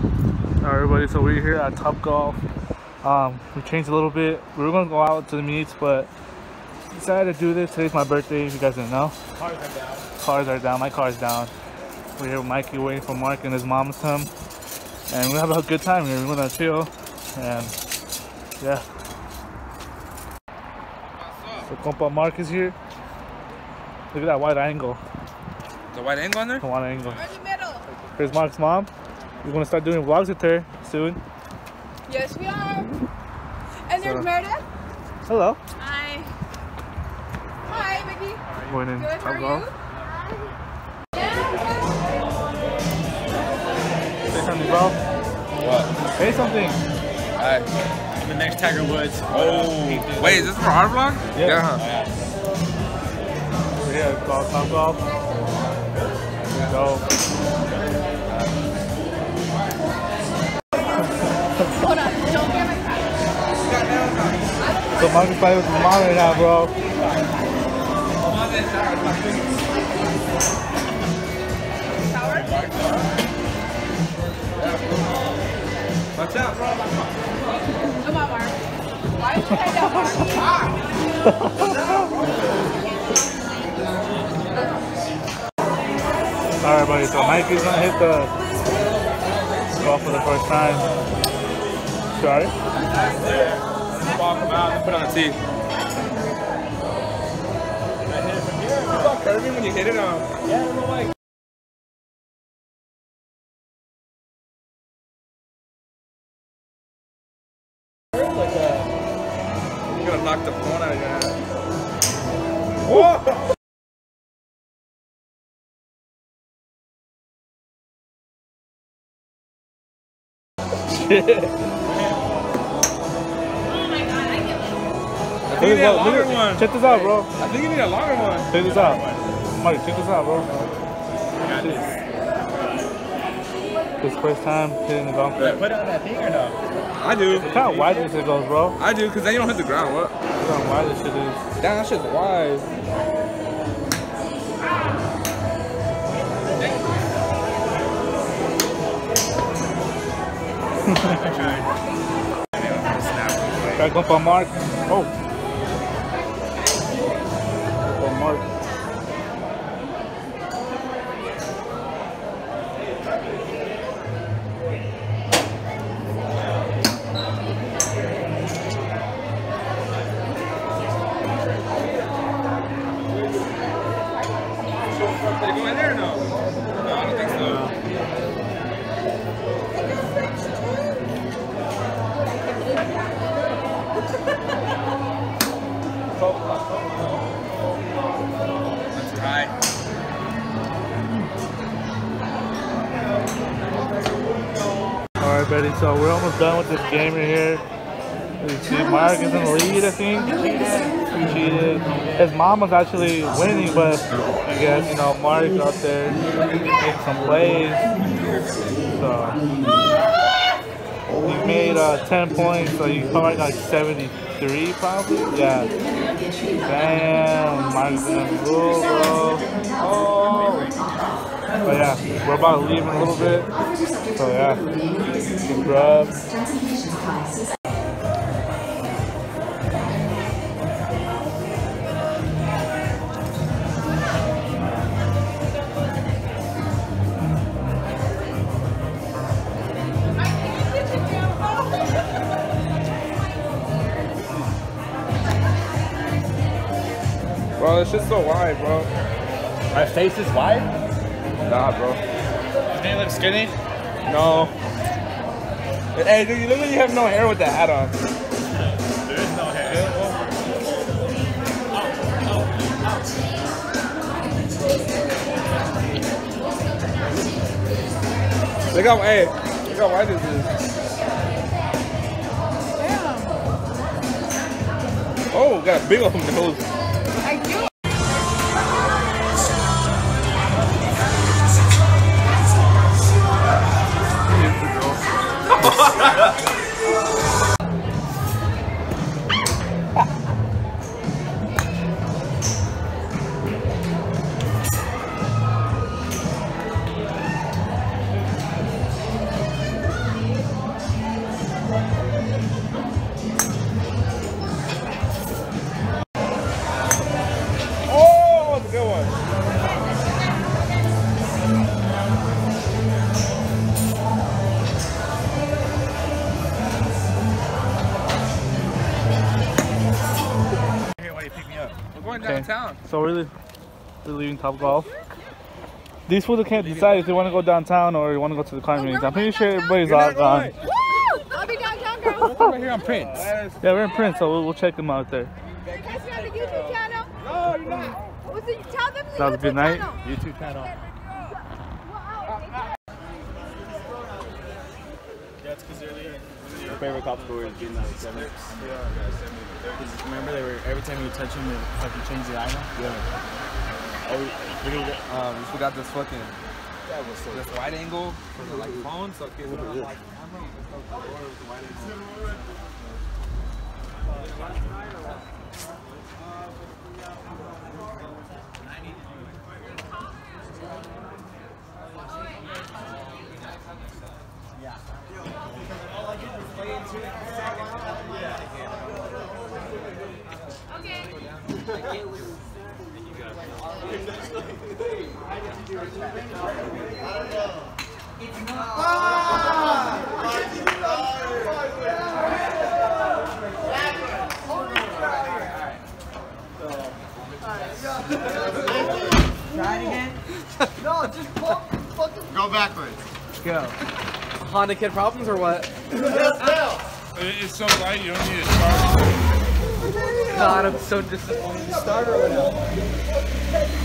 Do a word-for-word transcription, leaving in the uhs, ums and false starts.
Alright everybody, so we're here at Top Golf. Um, we changed a little bit. We were going to go out to the meets, but decided to do this. Today's my birthday, if you guys didn't know. Cars are down. Cars are down. My car's down. We're here with Mikey waiting for Mark and his mom to come. And we're going to have a good time here. We're going to chill. And yeah. So compa Mark is here. Look at that wide angle. The wide angle on there? The wide angle. We're in the middle. Here's Mark's mom. We're going to start doing vlogs with her soon. Yes, we are. And there's So, Meredith. hello. Hi. Hi, Mickey. Going in Good, how Top are Golf. you? Say something, bro. What? Say something. Hi. I'm the next Tiger Woods. Oh. Wait, is this for our vlog? Yeah. Yeah. Huh? We're here at Top Golf. Here we go. Hold on, don't get my car. So Mark is playing with his mom right now, bro. Shower? Watch out, bro. Come on, Mark. Why would you take that, Mark? Alright, buddy. So Mikey's gonna hit the golf for the first time. Sorry? Yeah. Ball come out and put on the tee. It's all curving when you hit it on. Yeah, I don't know why. Like that. You're gonna knock the phone out of your hand. Whoa! Shit. Oh my god, I get it. I think you need a longer one. Check this out, bro. I think you need a longer one. Check this out. Mark, check this out, bro. I got this. His first time hitting the golf. Put it on that thing or no? I do. Look how wide this shit goes, bro. I do, because then you don't hit the ground. What? Look how wide this shit is. Damn, that shit's wide. Gotta go for Mark. Oh. For Mark. Did it go in there or no? No, I don't think so. Let's try. Alright, buddy. So we're almost done with this game right here. You see, Mark is in the lead, I think. He cheated. His mom was actually winning, but I guess, you know, Mark out there making some plays. So he made uh, ten points, so he probably got like seventy-three, probably. Yeah. Damn, Mark's gonna rule, bro. Oh. But yeah, we're about to leave in a little bit. So yeah, some grub. Bro, this shit's so wide, bro. My face is wide? Nah, bro. His name looks skinny? No. Hey, dude, you look like you have no hair with the hat on. There is no hair. Look how, hey, look how wide this is. Damn. Oh, got a big old nose. I do. downtown. So we're, we're leaving Top Golf. These fools can't decide if they want to go downtown or want to go to the car meetings. I'm pretty sure everybody's all gone. Woo! I'll be downtown, girls. We're right here on Prince. Yeah, we're in Prince, so we'll, we'll check them out there. You guys got the YouTube channel? No, you're not. What's the, tell them the That was a YouTube good night. channel. YouTube channel. That's because earlier. Your favorite cop score is getting like seven. Because remember, they were every time you touch them, it fucking changed the item. Yeah. Oh, we, we, Um, we forgot this fucking this wide angle for the like phone, so kids don't have like camera. We just open the door with the wide angle. Try it again. No, just fuck, fucking Go backwards. go. Honda Kid problems or what? It's so light, you don't need a starter. God, I'm so disappointed. Starter or no?